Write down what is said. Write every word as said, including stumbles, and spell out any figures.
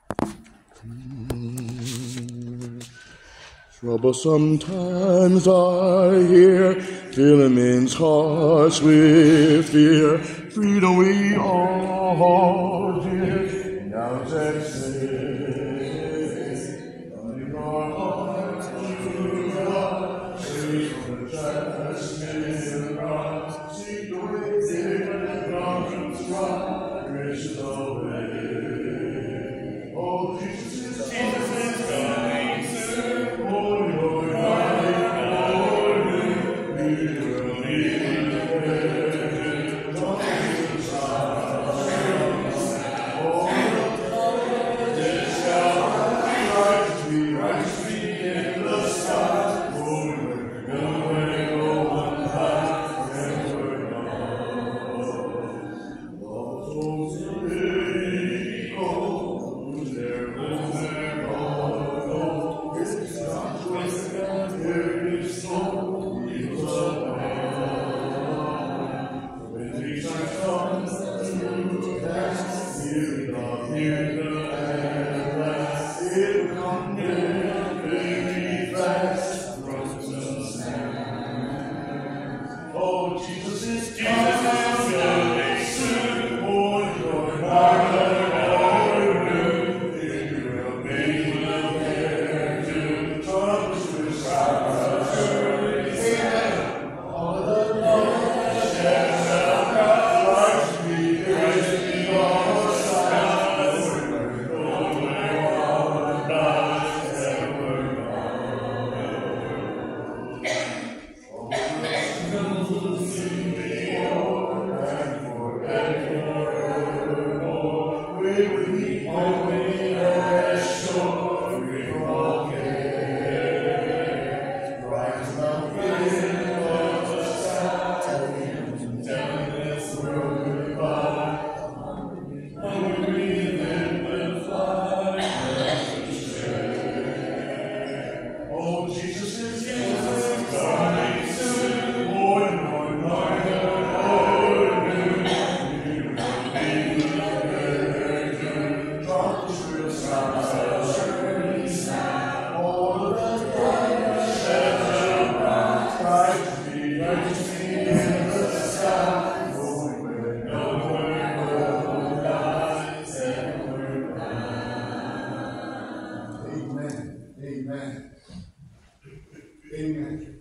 Troublesome times are here, filling men's hearts with fear. Freedom we all dear, now that says, under our hearts to God, free from the trespasses of God, seek the way there, and conscience rock, gracious away. Oh, Jesus is Jesus is coming soon. Holy, holy, holy, holy, we will be there. Don't be silent. Oh, this shall righteous be, righteous be in the sky. Holy, good way, go on high, and we're gone. All those who live, go, there lives their God. It's God's way, there is soul, he was above. When these are come, to pass, here God, here the last, it will come near, very fast, from the sand. Oh, Jesus is Jesus is coming soon. Holy Lord, our Lord, if you will be there to troubles with sorrow, surely amen. All the Lord shall cry, righteous be, gracious be on side, we're going on life ever gone. And forevermore, we will be only as sure we all care. Rise mountain of the sky, down this world goodbye. Hungry then will fly, never share. Oh, Jesus is Jesus is coming soon. More and more and more and more new. We will be together to troubles will stop, surely stop. All the darkness shall rise, righteous be, righteous be in the sky. Going where no one will lies ever bound. Amen. Amen. Amen.